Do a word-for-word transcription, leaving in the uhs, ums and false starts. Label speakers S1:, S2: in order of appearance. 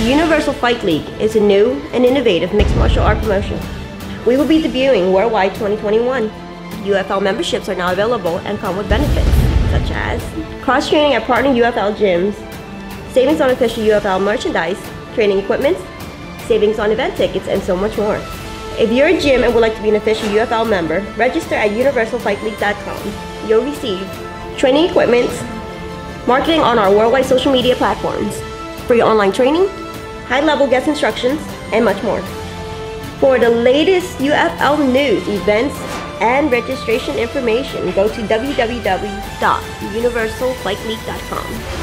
S1: Universal Fight League is a new and innovative mixed martial art promotion. We will be debuting worldwide twenty twenty-one. U F L memberships are now available and come with benefits, such as cross-training at partner U F L gyms, savings on official U F L merchandise, training equipment, savings on event tickets, and so much more. If you're a gym and would like to be an official U F L member, register at universal fight league dot com. You'll receive training equipment, marketing on our worldwide social media platforms, free online training, high-level guest instructions, and much more. For the latest U F L news, events, and registration information, go to w w w dot universal fight league dot com.